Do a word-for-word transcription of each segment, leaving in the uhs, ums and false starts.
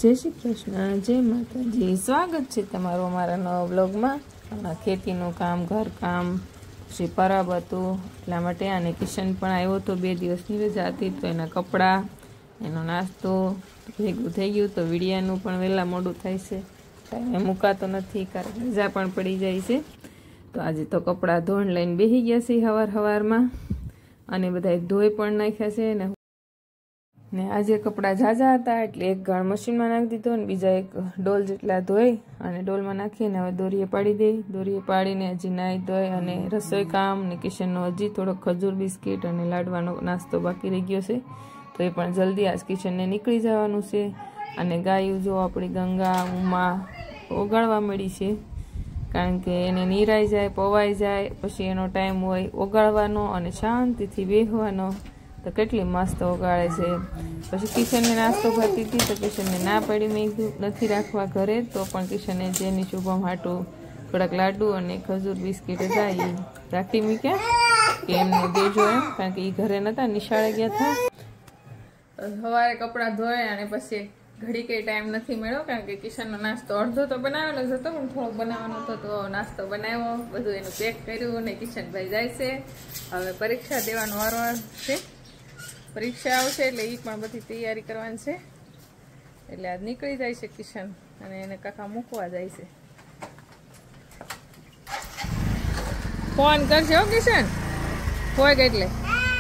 જય શ્રી કૃષ્ણ, જય માતાજી। સ્વાગત છે તમારું અમારા નવા બ્લોગમાં। ખેતીનું કામ, ઘરકામ, પછી પરબ હતું એટલા માટે। અને કિશન પણ આવ્યો તો, બે દિવસની રજા હતી તો એના કપડાં, એનો નાસ્તો ભેગું થઈ ગયું તો વિડિયાનું પણ વહેલા મોડું થાય છે, ટાઈમે મુકાતો નથી કારણ રજા પણ પડી જાય છે। તો આજે તો કપડાં ધોણ લઈને બેસી ગયા છે સવાર સવારમાં, અને બધા ધોઈ પણ નાખ્યા છે ને ને આજે કપડાં ઝાઝા હતા એટલે એક ગણ મશીનમાં નાખી દીધો અને બીજા એક ડોલ જેટલા ધોઈ અને ડોલમાં નાખીને હવે દોરીએ પાડી દઈ। દોરીએ પાડીને હજી નાહી ધોઈ અને રસોઈ કામ ને કિશનનો હજી થોડો ખજૂર બિસ્કિટ અને લાડવાનો નાસ્તો બાકી રહી ગયો છે, તો એ પણ જલ્દી આજ કિશનને નીકળી જવાનું છે। અને ગાયું જો આપણી ગંગા ઉમા ઓગાળવા મળી છે, કારણ કે એને નીરાઈ જાય, પવાઈ જાય, પછી એનો ટાઈમ હોય ઓગાળવાનો અને શાંતિથી બેસવાનો, તો કેટલી મસ્ત ઓગાળે છે। પછી કિશનને નાસ્તો કરતી હતી તો કિશનને ના પાડી મેં કીધું નથી રાખવા ઘરે, તો પણ કિશને જેની શુભમ હાટું થોડાક લાડુ અને ખજૂર બિસ્કિટ હતા એ રાખી મૂક્યા કે એમને દેજો એમ, કારણ કે એ ઘરે નહોતા, નિશાળે ગયા હતા। સવારે કપડાં ધોયા અને પછી ઘડી કઈ ટાઈમ નથી મળ્યો, કારણ કે કિશનનો નાસ્તો અડધો તો બનાવેલો જ હતો પણ થોડોક બનાવવાનો હતો, તો નાસ્તો બનાવ્યો, બધું એનું પેક કર્યું અને કિશનભાઈ જાય છે હવે પરીક્ષા દેવાનો વારો છે। પરીક્ષા આવશે એટલે એ પણ બધી તૈયારી કરવાની છે, એટલે આજ નીકળી જાય છે કિશન અને એને કાકા મૂકવા જાય છે। ફોન કરશે હો કિશન, હોય કે એટલે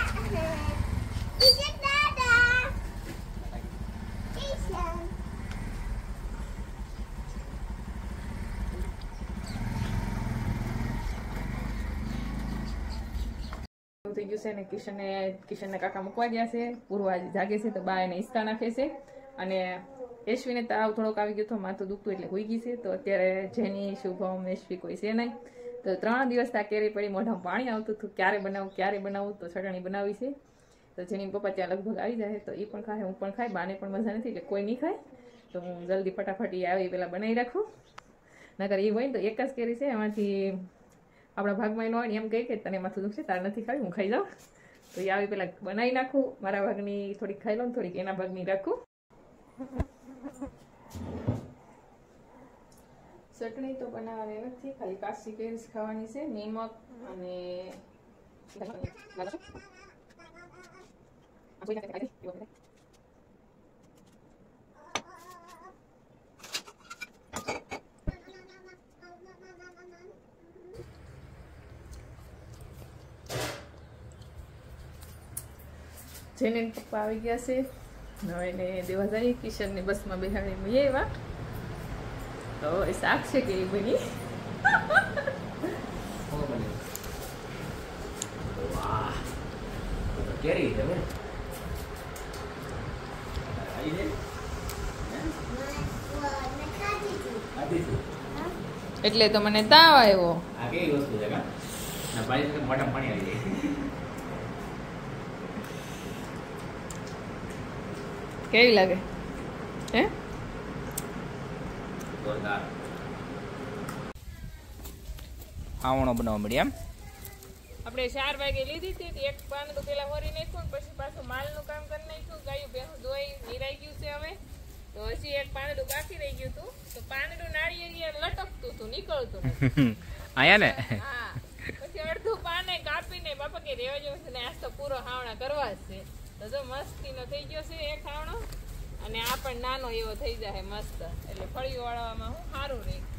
થઈ ગયું છે ને કિશનને કિશનને કાકા મૂકવા ગયા છે। પૂર્વા જાગે છે તો બા એને હિંચકા નાખે છે, અને યશ્વીને તાવ થોડોક આવી ગયો હતો, માથું દુખતું એટલે હોઈ ગઈ છે, તો અત્યારે જેની શુભમ યશ્વી કોઈ છે નહીં, તો ત્રણ દિવસ ત્યાં કેરી પડી, મોઢામાં પાણી આવતું હતું, ક્યારે બનાવું ક્યારે બનાવું, તો ચટણી બનાવી છે, તો જેની પપ્પા ત્યાં લગભગ આવી જાય તો એ પણ ખાય, હું પણ ખાય, બાને પણ મજા નથી એટલે કોઈ નહીં ખાય, તો હું જલ્દી ફટાફટ એ આવી પેલા બનાવી રાખું, નકર એ હોય ને તો એક જ કેરી છે એમાંથી આપણા ભાગમાં ન હોય ને એમ કહી કે તને માથું દુખશે તારે નથી ખાવી, હું ખાઈ જાઉં, તો એ આવી પેલા બનાવી નાખું, મારા ભાગની થોડીક ખાઈ લઉં, થોડીક એના ભાગની રાખું। ચટણી તો બનાવવાની નથી, ખાલી કાચી કેરી ખાવાની છે, નિમક અને જેને પપ્પા આવી ગયા છે, હવે એને દેવા જાય। કિશનને બસમાં બેહાડી મેં એવા તો એ શાક છે કે એ બની એટલે તો મને તાવ આવ્યો। કેવી લાગે હે? આવણો બનાવવા મળી એમ આપણે ચાર વાગે લીધી હતી, એક પાંદડું પેલા હોરી નાખ્યું, પછી પાછું માલનું કામ કરી નાખ્યું, ગાયું ભેંસું ધોઈ નિરાઈ ગયું છે હવે, તો હજી એક પાંદડું બાકી રહી ગયું હતું, તો પાંદડું નાળિયેર લટકતું હતું, નીકળતું આયા ને, હા, પછી અડધું પાને કાપીને બાપા કે રેવા જેવું છે ને આજ તો પૂરો હાવણા કરવા જ છે, તો જો મસ્તીનો થઈ ગયો છે એક હાવણો, અને આ પણ નાનો એવો થઈ જાય મસ્ત, એટલે ફળીઓ વાળવામાં હું સારું રહે।